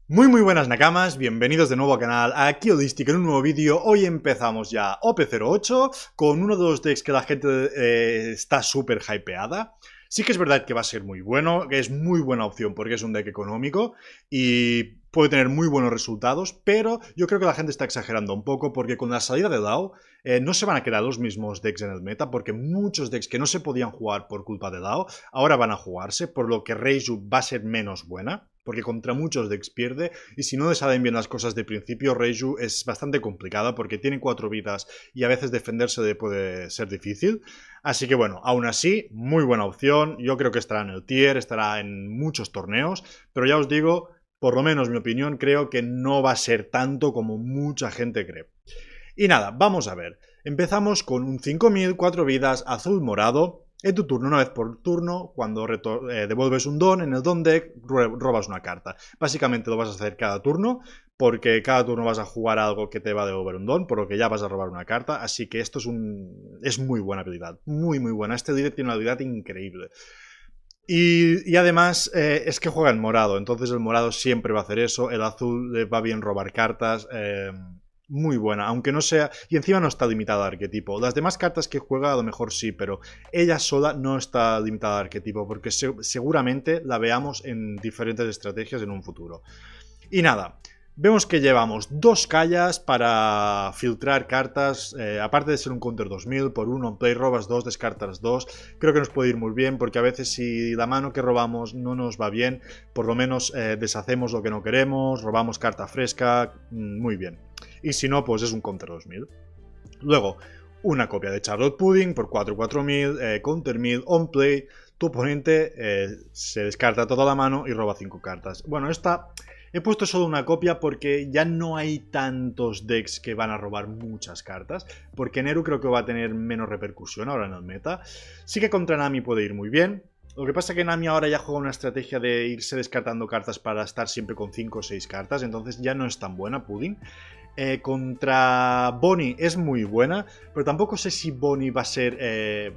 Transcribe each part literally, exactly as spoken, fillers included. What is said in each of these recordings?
Muy muy buenas Nakamas, bienvenidos de nuevo al canal, aquí Odistic en un nuevo vídeo. Hoy empezamos ya O P cero ocho con uno de los decks que la gente eh, está súper hypeada. Sí que es verdad que va a ser muy bueno, que es muy buena opción porque es un deck económico y puede tener muy buenos resultados, pero yo creo que la gente está exagerando un poco porque con la salida de DAO eh, no se van a quedar los mismos decks en el meta, porque muchos decks que no se podían jugar por culpa de DAO ahora van a jugarse, por lo que Reiju va a ser menos buena, porque contra muchos decks pierde, y si no le salen bien las cosas de principio, Reiju es bastante complicada porque tiene cuatro vidas y a veces defenderse de puede ser difícil. Así que bueno, aún así, muy buena opción. Yo creo que estará en el tier, estará en muchos torneos, pero ya os digo, por lo menos mi opinión, creo que no va a ser tanto como mucha gente cree. Y nada, vamos a ver. Empezamos con un cinco mil, cuatro vidas, azul morado. En tu turno, una vez por turno, cuando eh, devuelves un don en el don deck, robas una carta. Básicamente lo vas a hacer cada turno, porque cada turno vas a jugar algo que te va a devolver un don, por lo que ya vas a robar una carta. Así que esto es un es muy buena habilidad, muy muy buena. Este direct tiene una habilidad increíble. Y, y además eh, es que juega en morado, entonces el morado siempre va a hacer eso. El azul le va bien robar cartas. Eh, Muy buena, aunque no sea... Y encima no está limitada a arquetipo. Las demás cartas que juega a lo mejor sí, pero ella sola no está limitada a arquetipo, porque se seguramente la veamos en diferentes estrategias en un futuro. Y nada, vemos que llevamos dos callas para filtrar cartas. Eh, aparte de ser un counter dos mil, por uno on play robas dos, descartas dos. Creo que nos puede ir muy bien, porque a veces si la mano que robamos no nos va bien, por lo menos eh, deshacemos lo que no queremos, robamos carta fresca, muy bien. Y si no, pues es un counter dos mil. Luego, una copia de Charlotte Pudding por cuatro cuatro mil, eh, counter mil, on play. Tu oponente eh, se descarta toda la mano y roba cinco cartas. Bueno, esta he puesto solo una copia porque ya no hay tantos decks que van a robar muchas cartas. Porque Neru creo que va a tener menos repercusión ahora en el meta. Sí que contra Nami puede ir muy bien. Lo que pasa es que Nami ahora ya juega una estrategia de irse descartando cartas para estar siempre con cinco o seis cartas. Entonces ya no es tan buena Pudding. Eh, contra Bonnie es muy buena, pero tampoco sé si Bonnie va a ser eh,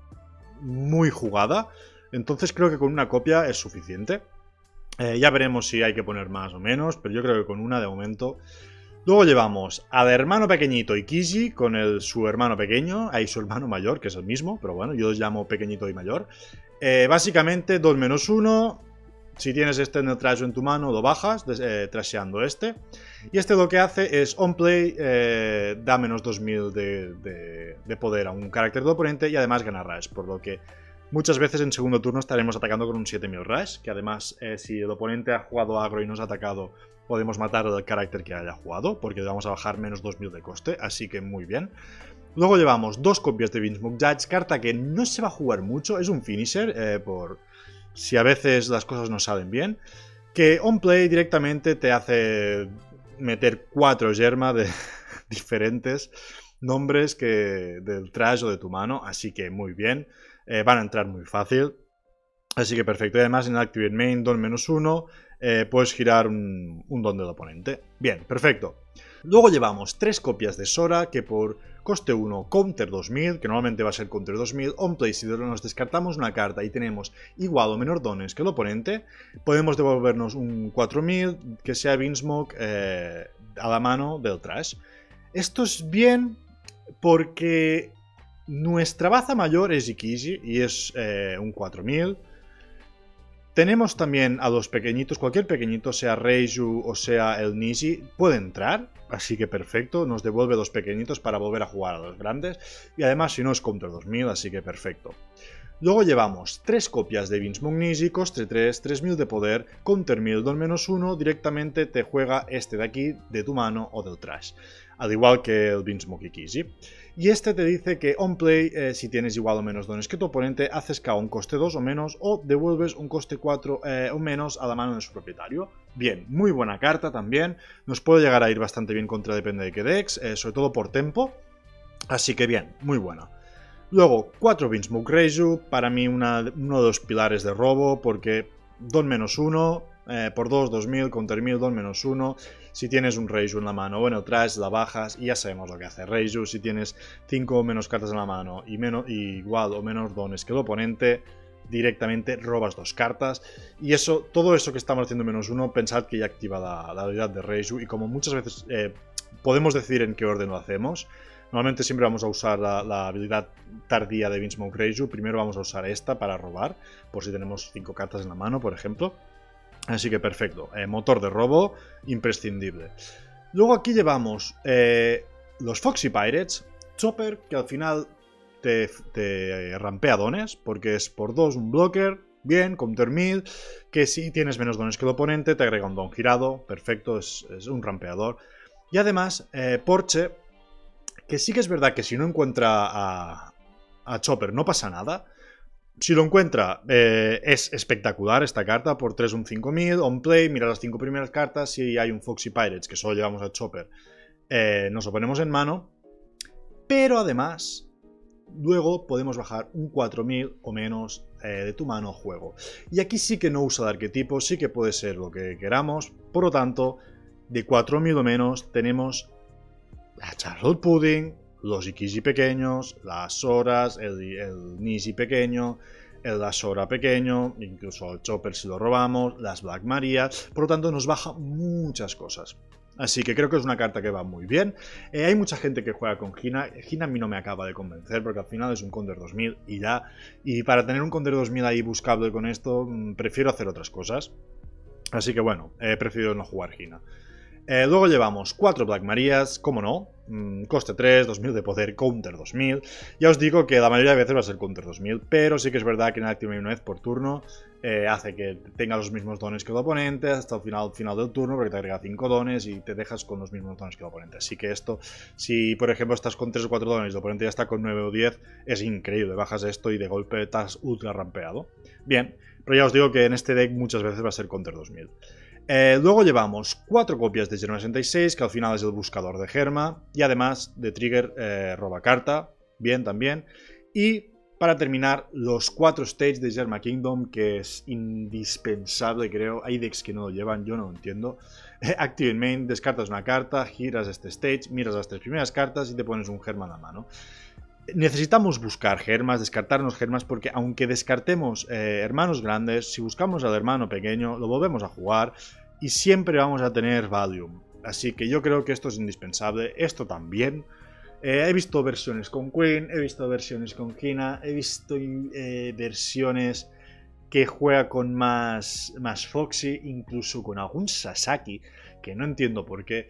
muy jugada. Entonces creo que con una copia es suficiente. Eh, ya veremos si hay que poner más o menos, pero yo creo que con una de momento. Luego llevamos al hermano pequeñito Ikiji con el, su hermano pequeño, ahí su hermano mayor, que es el mismo, pero bueno, yo los llamo pequeñito y mayor. Eh, básicamente dos menos uno. Si tienes este en el trash en tu mano, lo bajas, eh, trasheando este. Y este lo que hace es, on play, eh, da menos dos mil de, de, de poder a un carácter del oponente y además gana rush. Por lo que muchas veces en segundo turno estaremos atacando con un siete mil rush. Que además, eh, si el oponente ha jugado agro y nos ha atacado, podemos matar al carácter que haya jugado, porque le vamos a bajar menos dos mil de coste. Así que muy bien. Luego llevamos dos copias de Vinsmoke Judge, carta que no se va a jugar mucho. Es un finisher, eh, por... si a veces las cosas no salen bien, que on play directamente te hace meter cuatro yerma de diferentes nombres que del trash o de tu mano, así que muy bien, eh, van a entrar muy fácil, así que perfecto. Y además en el Activate Main, don menos uno, eh, puedes girar un, un don del oponente. Bien, perfecto. Luego llevamos tres copias de Sora, que por coste uno, counter dos mil, que normalmente va a ser counter dos mil, on play si nos descartamos una carta y tenemos igual o menor dones que el oponente, podemos devolvernos un cuatro mil que sea Vinsmoke eh, a la mano del trash. Esto es bien porque nuestra baza mayor es Ikiji y es eh, un cuatro mil. Tenemos también a los pequeñitos, cualquier pequeñito, sea Reiju o sea el Niji, puede entrar, así que perfecto, nos devuelve los pequeñitos para volver a jugar a los grandes, y además si no es counter dos mil, así que perfecto. Luego llevamos tres copias de Vinsmoke Niji, coste tres, tres mil de poder, counter mil, don menos uno, directamente te juega este de aquí, de tu mano o del trash, al igual que el Vinsmoke Ikiji. Y este te dice que on play, eh, si tienes igual o menos dones que tu oponente, haces K O un coste dos o menos, o devuelves un coste cuatro eh, o menos a la mano de su propietario. Bien, muy buena carta también, nos puede llegar a ir bastante bien contra depende de qué decks, eh, sobre todo por tempo, así que bien, muy buena. Luego, cuatro Vinsmoke Reiju, para mí una, uno de los pilares de robo, porque don menos uno, eh, por dos, dos mil, counter mil, don menos uno. Si tienes un Reiju en la mano o en el trash, la bajas y ya sabemos lo que hace Reiju. Si tienes cinco o menos cartas en la mano y, menos, y igual o menos dones que el oponente, directamente robas dos cartas. Y eso, todo eso que estamos haciendo menos uno, pensad que ya activa la, la habilidad de Reiju. Y como muchas veces eh, podemos decidir en qué orden lo hacemos, normalmente siempre vamos a usar la, la habilidad tardía de Vinsmoke Reiju. Primero vamos a usar esta para robar, por si tenemos cinco cartas en la mano, por ejemplo. Así que perfecto, eh, motor de robo, imprescindible. Luego aquí llevamos eh, los Foxy Pirates, Chopper, que al final te, te rampea dones, porque es por dos un blocker, bien, counter mil, que si tienes menos dones que el oponente, te agrega un don girado, perfecto, es, es un rampeador. Y además, eh, Porche, que sí que es verdad que si no encuentra a, a Chopper no pasa nada. Si lo encuentra, eh, es espectacular esta carta, por tres un cinco mil, on play, mira las cinco primeras cartas, si hay un Foxy Pirates que solo llevamos a Chopper, eh, nos lo ponemos en mano, pero además, luego podemos bajar un cuatro mil o menos eh, de tu mano a juego. Y aquí sí que no usa de arquetipo, sí que puede ser lo que queramos, por lo tanto, de cuatro mil o menos tenemos a Charlotte Pudding, los Ikiji pequeños, las Horas, el, el Nisi pequeño, el Asora pequeño, incluso el Chopper si lo robamos, las Black Maria, por lo tanto nos baja muchas cosas. Así que creo que es una carta que va muy bien. Eh, hay mucha gente que juega con Hina. Hina a mí no me acaba de convencer porque al final es un Counter dos mil y ya. Y para tener un Counter dos mil ahí buscable con esto, mmm, prefiero hacer otras cosas. Así que bueno, he preferido no jugar Hina. Eh, luego llevamos cuatro Black Marias, como no, mm, coste tres, dos mil de poder, counter dos mil. Ya os digo que la mayoría de veces va a ser counter dos mil, pero sí que es verdad que en Activate una vez por turno eh, hace que tenga los mismos dones que el oponente hasta el final, final del turno, porque te agrega cinco dones y te dejas con los mismos dones que el oponente. Así que esto, si por ejemplo estás con tres o cuatro dones y el oponente ya está con nueve o diez, es increíble, bajas esto y de golpe estás ultra rampeado. Bien, pero ya os digo que en este deck muchas veces va a ser counter dos mil. Eh, luego llevamos cuatro copias de Germa sesenta y seis, que al final es el buscador de Germa, y además de Trigger eh, roba carta, bien también. Y para terminar, los cuatro stages de Germa Kingdom, que es indispensable, creo. Hay decks que no lo llevan, yo no lo entiendo. Active in Main, descartas una carta, giras este stage, miras las tres primeras cartas y te pones un Germa en la mano. Necesitamos buscar germas, descartarnos germas, porque aunque descartemos eh, hermanos grandes, si buscamos al hermano pequeño, lo volvemos a jugar y siempre vamos a tener value. Así que yo creo que esto es indispensable, esto también. Eh, he visto versiones con Queen, he visto versiones con Hina, he visto eh, versiones que juega con más, más Foxy, incluso con algún Sasaki, que no entiendo por qué.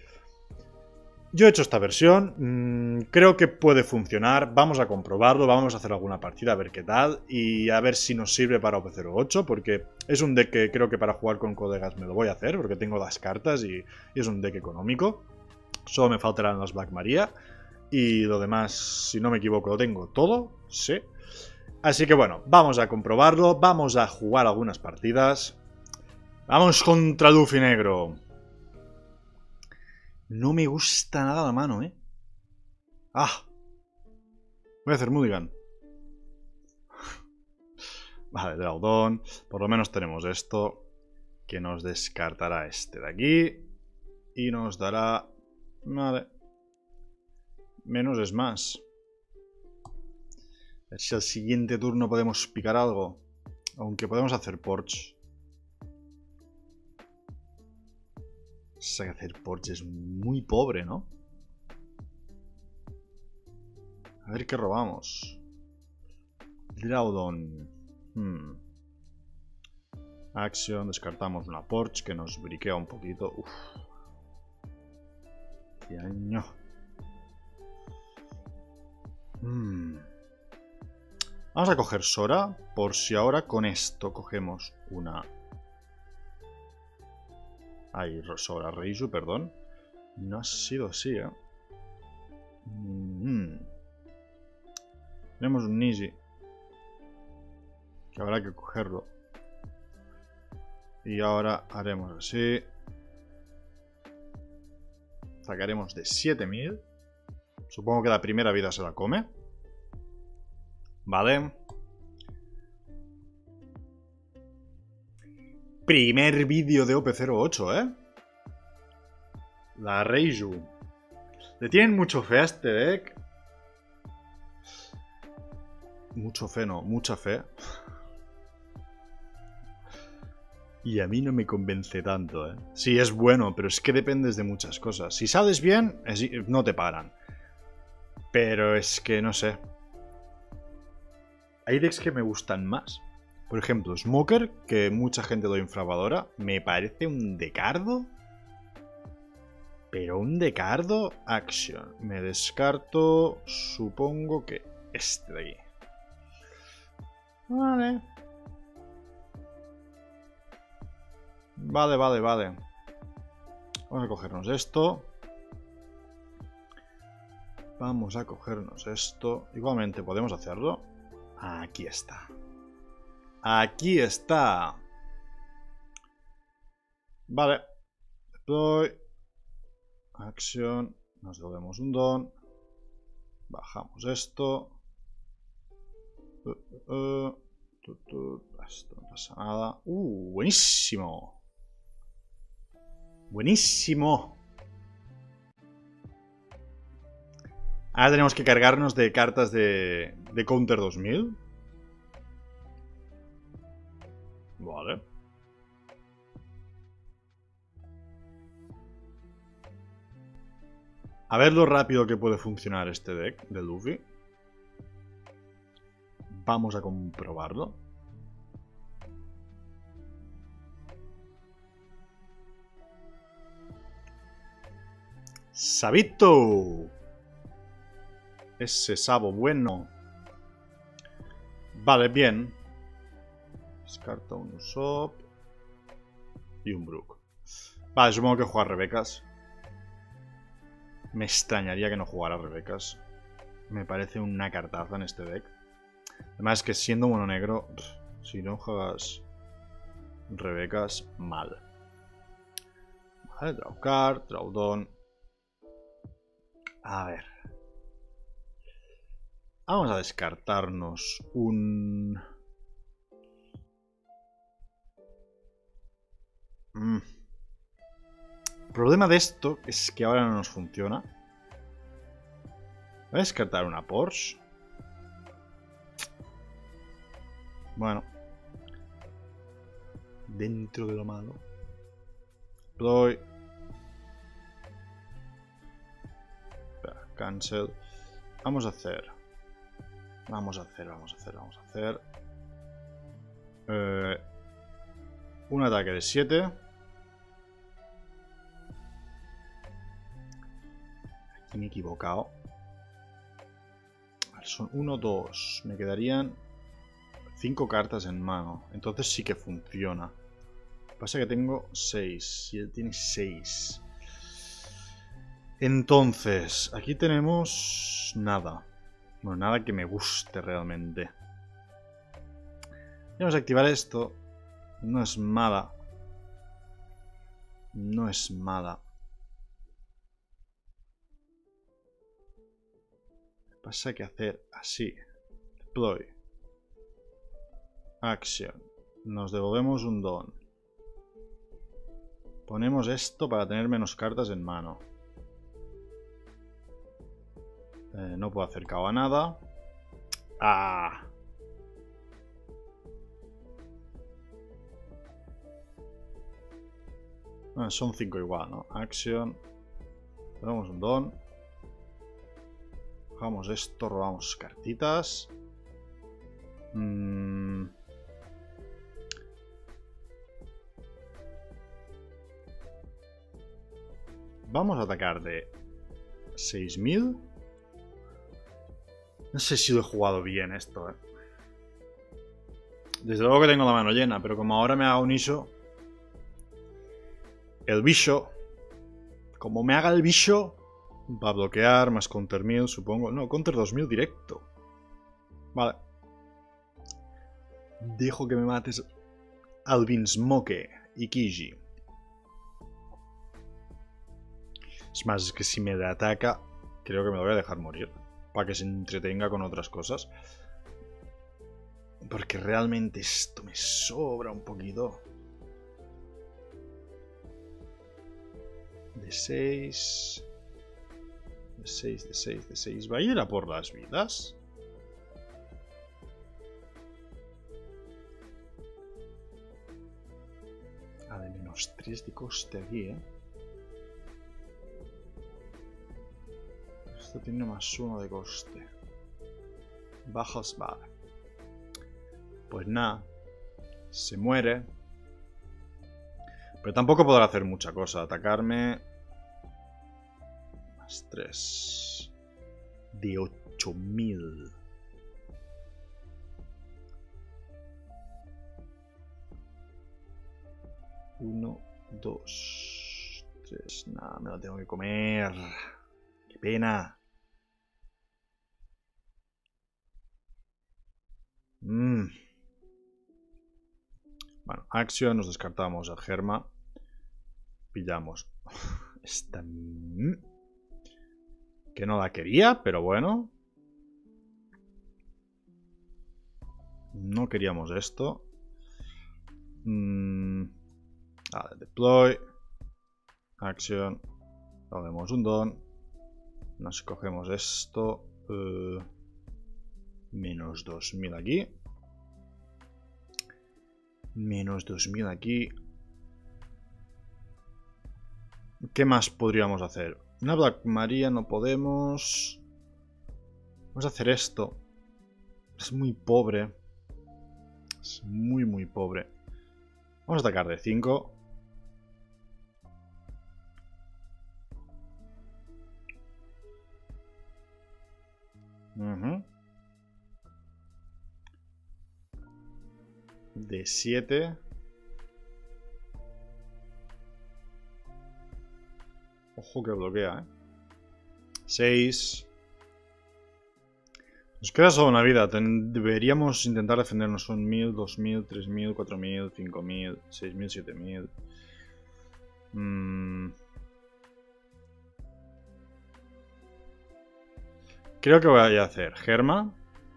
Yo he hecho esta versión, mmm, creo que puede funcionar, vamos a comprobarlo, vamos a hacer alguna partida a ver qué tal y a ver si nos sirve para O P cero ocho, porque es un deck que creo que para jugar con colegas me lo voy a hacer, porque tengo las cartas y, y es un deck económico. Solo me faltarán las Black Maria y lo demás, si no me equivoco, lo tengo todo, sí. Así que bueno, vamos a comprobarlo, vamos a jugar algunas partidas. Vamos contra Luffy Negro. No me gusta nada la mano, ¿eh? ¡Ah! Voy a hacer Mulligan. Vale, Draudón. Por lo menos tenemos esto, que nos descartará este de aquí. Y nos dará... Vale. Menos es más. A ver si al siguiente turno podemos picar algo. Aunque podemos hacer Porch. O sea, que hacer Porch es muy pobre, ¿no? A ver qué robamos. Draudon. Hmm. Action. Descartamos una Porch que nos briquea un poquito. Uf. ¡Qué año! Hmm. Vamos a coger Sora. Por si ahora con esto cogemos una... Ay, Sora Reiju, perdón. No ha sido así, ¿eh? Mm-hmm. Tenemos un Niji, que habrá que cogerlo. Y ahora haremos así. Sacaremos de siete mil. Supongo que la primera vida se la come. Vale. Primer vídeo de O P cero ocho, ¿eh? La Reiju. Le tienen mucho fe a este deck. Mucho fe, no, mucha fe. Y a mí no me convence tanto, ¿eh? Sí, es bueno, pero es que dependes de muchas cosas. Si sales bien, es, no te paran. Pero es que no sé. Hay decks que me gustan más. Por ejemplo, Smoker, que mucha gente lo infravalora, me parece un decardo. Pero un decardo action. Me descarto, supongo que este de aquí. Vale. Vale, vale, vale. Vamos a cogernos esto. Vamos a cogernos esto. Igualmente podemos hacerlo. Aquí está. Aquí está. Vale. Deploy. Acción. Nos devolvemos un don. Bajamos esto. Uh, uh, uh. Esto no pasa nada. Uh, buenísimo. Buenísimo. Ahora tenemos que cargarnos de cartas de, de Counter dos mil. Vale. A ver lo rápido que puede funcionar este deck de Luffy. Vamos a comprobarlo. Sabito. Ese sabo bueno. Vale, bien. Descarta un Usopp. Y un Brook. Vale, supongo que juega Rebecas. Me extrañaría que no jugara Rebecas. Me parece una cartaza en este deck. Además que siendo mono negro, si no juegas Rebecas, mal. Vale, draw card, draw don. A ver. Vamos a descartarnos un... Mm. El problema de esto es que ahora no nos funciona. Voy a descartar una Porsche. Bueno. Dentro de lo malo. Doy. Cancel. Vamos a hacer. Vamos a hacer, vamos a hacer, vamos a hacer. Eh, un ataque de siete. Aquí me he equivocado. Son uno, dos. Me quedarían cinco cartas en mano. Entonces sí que funciona. Pasa que tengo seis. Y él tiene seis. Entonces, aquí tenemos nada. Bueno, nada que me guste realmente. Vamos a activar esto. No es mala. No es mala. Pasa que hacer así. Deploy. Action. Nos devolvemos un don. Ponemos esto para tener menos cartas en mano. Eh, no puedo hacer cabo a nada. ¡Ah! Bueno, son cinco igual, ¿no? Action. Ponemos un don. Bajamos esto, robamos cartitas. Mm. Vamos a atacar de seis mil. No sé si lo he jugado bien esto, eh. Desde luego que tengo la mano llena, pero como ahora me haga un iso, el bicho, como me haga el bicho, va a bloquear, más counter mil, supongo. No, counter dos mil directo. Vale. Dejo que me mates Alvin Smoke y Kiji. Es más, es que si me ataca, creo que me lo voy a dejar morir. Para que se entretenga con otras cosas. Porque realmente esto me sobra un poquito. De seis. De seis, de seis, de seis. ¿Va a ir a por las vidas? crisis de coste aquí, ¿eh? Esto tiene más uno de coste. Bajos, vale. Pues nada. Se muere. Pero tampoco podrá hacer mucha cosa. Atacarme. Más tres. De ocho mil. Uno, dos, tres. Nada, me lo tengo que comer. Qué pena. Mmm. Bueno, acción, nos descartamos a Germa. Pillamos esta... Que no la quería, pero bueno. No queríamos esto. Mm. Vale, deploy. Acción. Ponemos un don. Nos cogemos esto. Uh, menos dos mil aquí. Menos dos mil aquí. ¿Qué más podríamos hacer? Una Black Maria no podemos. Vamos a hacer esto. Es muy pobre. Es muy, muy pobre. Vamos a atacar de cinco. Uh-huh. De siete. Ojo que bloquea, ¿eh? seis. Nos queda solo una vida. Ten deberíamos intentar defendernos. Son mil, dos mil, tres mil, cuatro mil, cinco mil, seis mil, siete mil. Mm. Creo que voy a hacer Germa.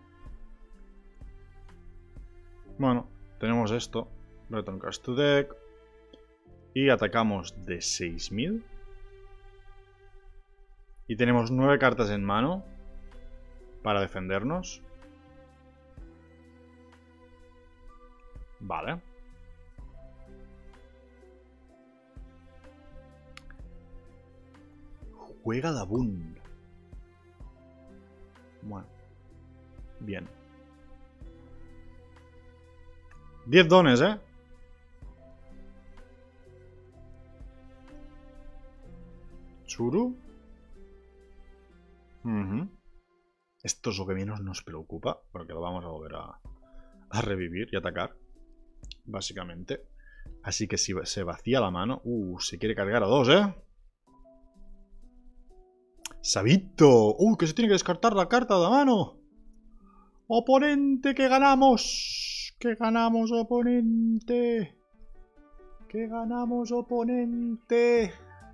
Bueno, tenemos esto. Return Cards to Deck. Y atacamos de seis mil. Y tenemos nueve cartas en mano para defendernos. Vale. Juega Dabun. Bueno. Bien. diez dones, ¿eh? Churu. Uh-huh. Esto es lo que menos nos preocupa, porque lo vamos a volver a, a revivir y atacar, básicamente. Así que si se vacía la mano... Uh, se quiere cargar a dos, ¿eh? ¡Sabito! ¡Uh, que se tiene que descartar la carta de la mano! ¡Oponente, que ganamos! ¡Que ganamos, oponente! ¡Que ganamos, oponente!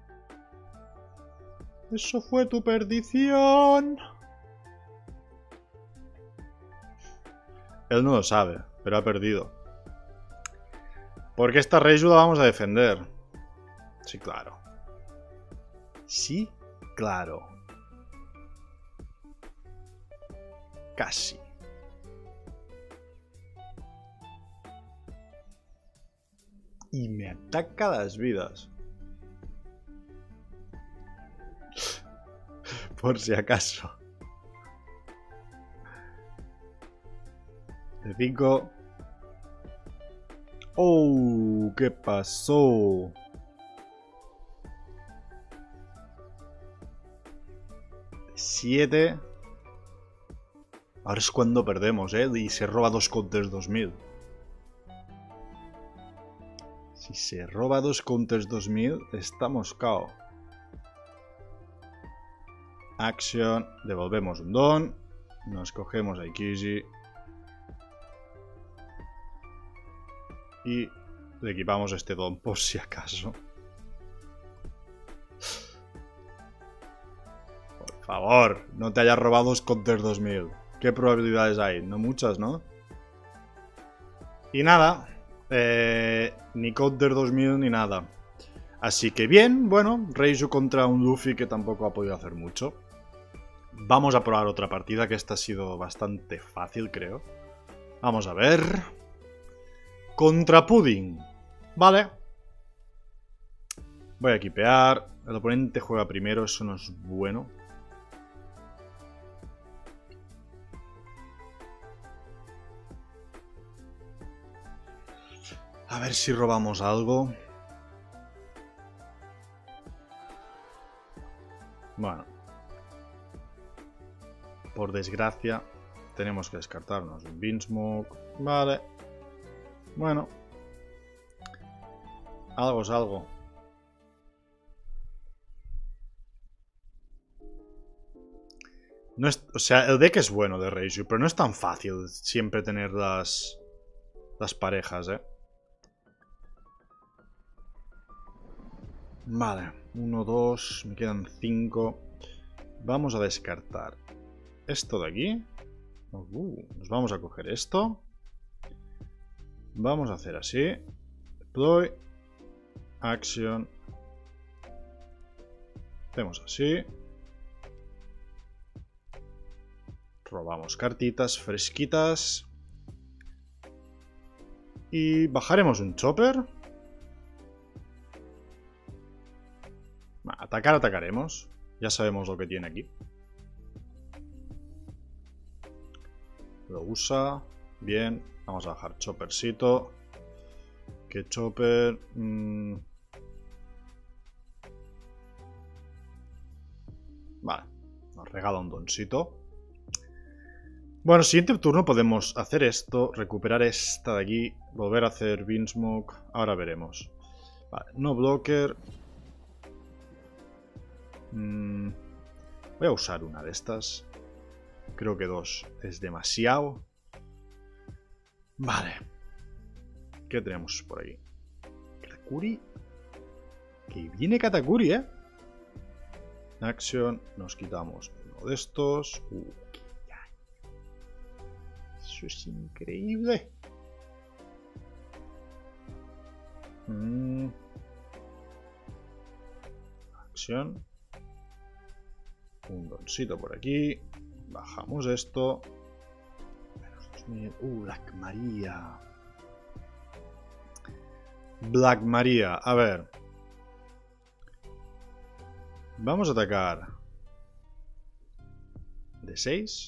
¡Eso fue tu perdición! Él no lo sabe, pero ha perdido. Porque esta Reiju la vamos a defender. Sí, claro. Sí, claro. Casi. Y me ataca las vidas. Por si acaso. De cinco. Oh, ¿qué pasó? De siete. Ahora es cuando perdemos, ¿eh? Y se roba dos counters dos mil. Si se roba dos counters dos mil, estamos K O. Action. Devolvemos un don. Nos cogemos a Ikiji. Y le equipamos este don por si acaso. Por favor, no te hayas robado dos counters dos mil. ¿Qué probabilidades hay? No muchas, ¿no? Y nada. Eh, ni counter dos mil ni nada. Así que bien, bueno, Reiju contra un Luffy que tampoco ha podido hacer mucho. Vamos a probar otra partida, que esta ha sido bastante fácil, creo. Vamos a ver. Contra Pudding. Vale. Voy a equipear. El oponente juega primero, eso no es bueno. A ver si robamos algo. Bueno. Por desgracia, tenemos que descartarnos un Beansmoke. Vale. Bueno. Algo es algo. No es, o sea, el deck es bueno de Reiju, pero no es tan fácil siempre tener las, las parejas, ¿eh? Vale, uno, dos, me quedan cinco. Vamos a descartar esto de aquí. Uh, nos vamos a coger esto. Vamos a hacer así. Deploy. Action. Hacemos así. Robamos cartitas fresquitas. Y bajaremos un chopper. Atacar, atacaremos. Ya sabemos lo que tiene aquí. Lo usa. Bien. Vamos a bajar choppercito. Que chopper... Mmm... Vale. Nos regala un doncito. Bueno, siguiente turno podemos hacer esto. Recuperar esta de aquí. Volver a hacer Beansmoke. Ahora veremos. Vale. No blocker. Mm, voy a usar una de estas. Creo que dos es demasiado. Vale. ¿Qué tenemos por ahí? Katakuri. Que viene Katakuri, ¿eh? Action. Nos quitamos uno de estos. Uh, Eso es increíble. Mm. Acción. Un doncito por aquí. Bajamos esto. Uh, Black Maria. Black Maria. A ver. Vamos a atacar. De seis.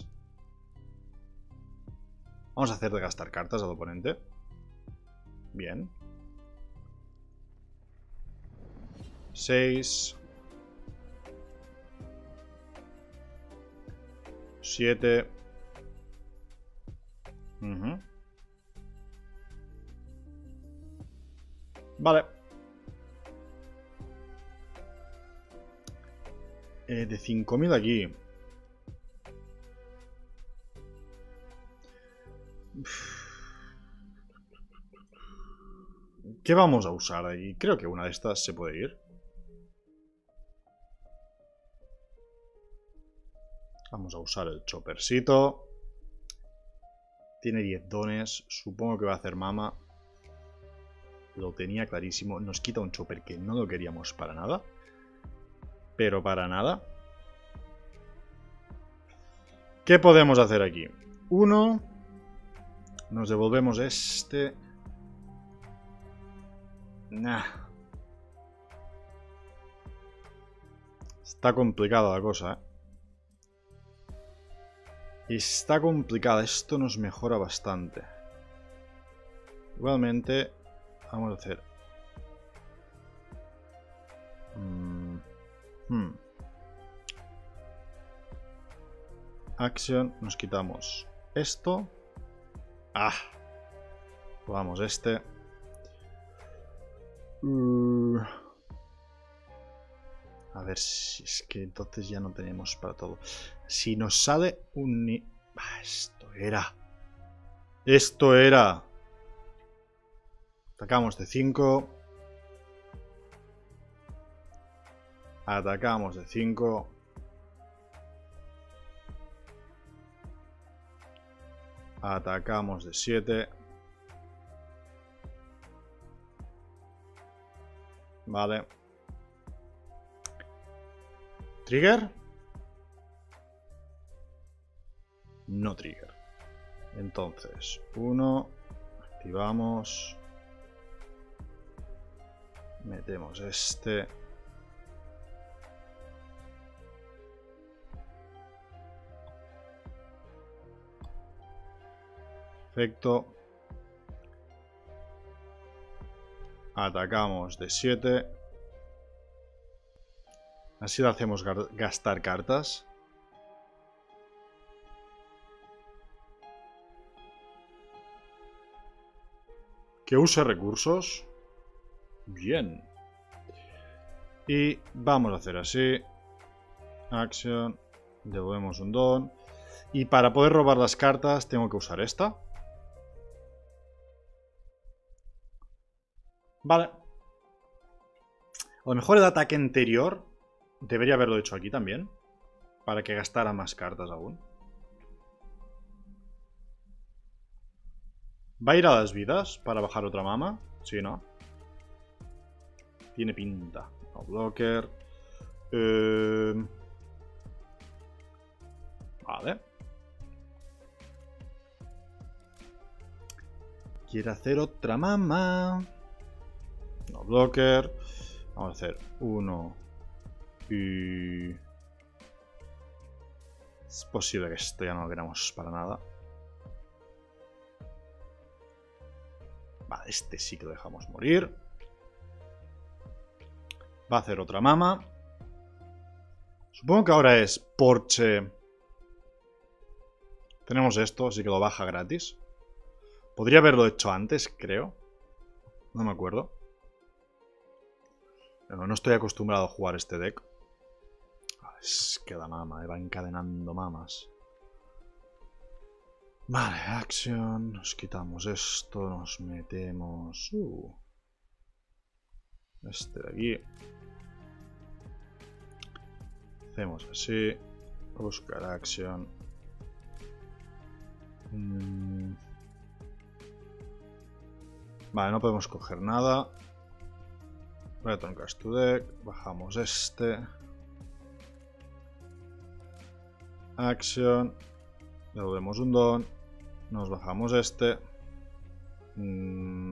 Vamos a hacer de gastar cartas al oponente. Bien. seis. siete. Uh-huh. Vale. Eh, de cinco mil aquí. ¿Qué vamos a usar ahí? Creo que una de estas se puede ir. Vamos a usar el choppercito. Tiene diez dones. Supongo que va a hacer mama. Lo tenía clarísimo. Nos quita un chopper que no lo queríamos para nada. Pero para nada. ¿Qué podemos hacer aquí? Uno. Nos devolvemos este. Nah. Está complicada la cosa, ¿eh? Está complicada. Esto nos mejora bastante. Igualmente, vamos a hacer... Mm. Hmm. Action. Nos quitamos esto. Ah. Jugamos este. Uh. A ver si es que entonces ya no tenemos para todo. Si nos sale un... Ah, esto era. Esto era. Atacamos de cinco. Atacamos de cinco. Atacamos de siete. Vale. ¿Trigger? No trigger. Entonces, uno. Activamos. Metemos este. Perfecto. Atacamos de siete. Así le hacemos gastar cartas. Que use recursos. Bien. Y vamos a hacer así. Action. Devolvemos un don. Y para poder robar las cartas tengo que usar esta. Vale. A lo mejor el ataque anterior debería haberlo hecho aquí también. Para que gastara más cartas aún. ¿Va a ir a las vidas para bajar otra mama? Sí, ¿no? Tiene pinta. No blocker. Eh... Vale. Quiere hacer otra mama. No blocker. Vamos a hacer uno. Y... es posible que esto ya no lo queramos para nada. Vale, este sí que lo dejamos morir. Va a hacer otra mama. Supongo que ahora es Porche. Tenemos esto, así que lo baja gratis. Podría haberlo hecho antes, creo. No me acuerdo. Pero no estoy acostumbrado a jugar este deck. Es que la mama, va encadenando mamas. Vale, action. Nos quitamos esto, nos metemos... Uh, este de aquí. Hacemos así. Buscar action. Mm. Vale, no podemos coger nada. Return cards to deck. Bajamos este. Action. Devolvemos un don. Nos bajamos este. Mm.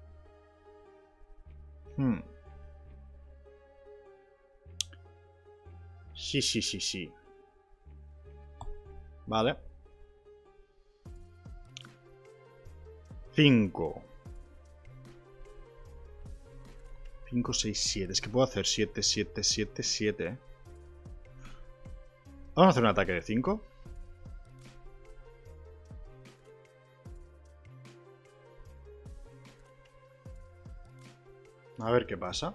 Hmm. Sí, sí, sí, sí. Vale. cinco. cinco, seis, siete. Es que puedo hacer siete, siete, siete, siete. Vamos a hacer un ataque de cinco. A ver qué pasa.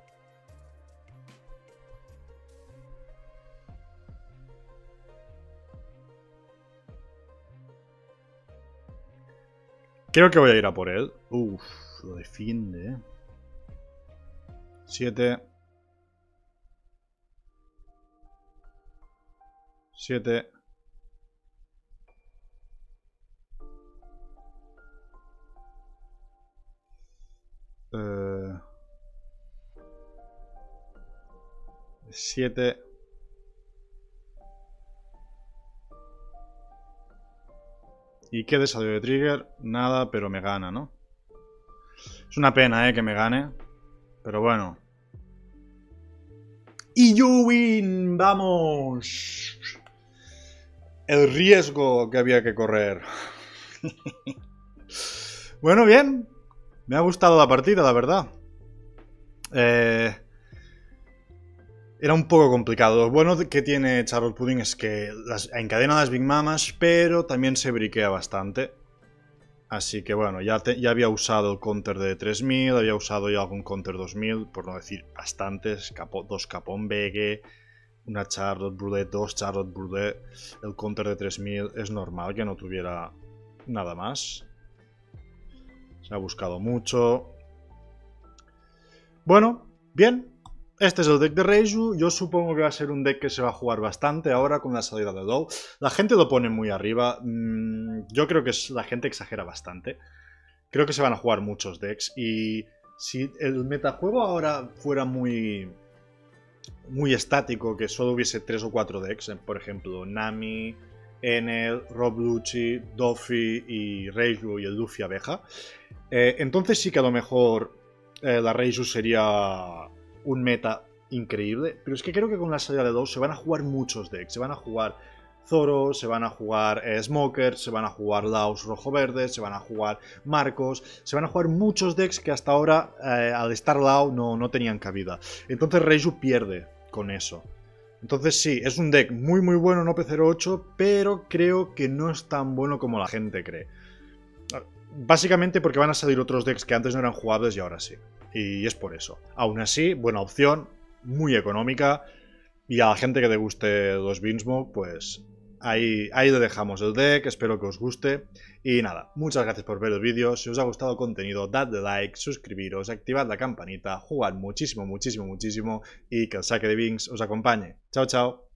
Creo que voy a ir a por él. Uff, lo defiende, eh. siete. siete. Eh, siete. ¿Y qué desarrollo de trigger? Nada, pero me gana, ¿no? Es una pena, ¿eh? Que me gane. Pero bueno. Y you win, vamos. El riesgo que había que correr. Bueno, bien. Me ha gustado la partida, la verdad. Eh, era un poco complicado. Lo bueno que tiene Charlotte Pudding es que las, encadena las Big Mamas, pero también se briquea bastante. Así que bueno, ya, te, ya había usado el counter de tres mil, había usado ya algún counter dos mil, por no decir bastantes. Capo, dos Capón Vegue, una Charlotte Broudet, dos Charlotte Broudet. El counter de tres mil es normal que no tuviera nada más. Se ha buscado mucho. Bueno, bien. Este es el deck de Reiju. Yo supongo que va a ser un deck que se va a jugar bastante ahora con la salida de Low. La gente lo pone muy arriba. Yo creo que la gente exagera bastante. Creo que se van a jugar muchos decks. Y si el metajuego ahora fuera muy, muy estático, que solo hubiese tres o cuatro decks, por ejemplo, Nami, Enel, Rob Lucci, Doffy y Reiju y el Luffy Abeja, eh, entonces sí que a lo mejor eh, la Reisu sería un meta increíble, pero es que creo que con la salida de dos se van a jugar muchos decks, se van a jugar Zoro, se van a jugar eh, Smoker, se van a jugar Laos rojo-verde, se van a jugar Marcos, se van a jugar muchos decks que hasta ahora eh, al estar Lao no, no tenían cabida. Entonces Reisu pierde con eso. Entonces sí, es un deck muy muy bueno en O P cero ocho, pero creo que no es tan bueno como la gente cree. Básicamente porque van a salir otros decks que antes no eran jugables y ahora sí. Y es por eso. Aún así, buena opción, muy económica. Y a la gente que le guste los Beansmoke, pues ahí, ahí le dejamos el deck. Espero que os guste. Y nada, muchas gracias por ver el vídeo. Si os ha gustado el contenido, dadle like, suscribiros, activad la campanita, jugad muchísimo, muchísimo, muchísimo. Y que el saque de Beans os acompañe. Chao, chao.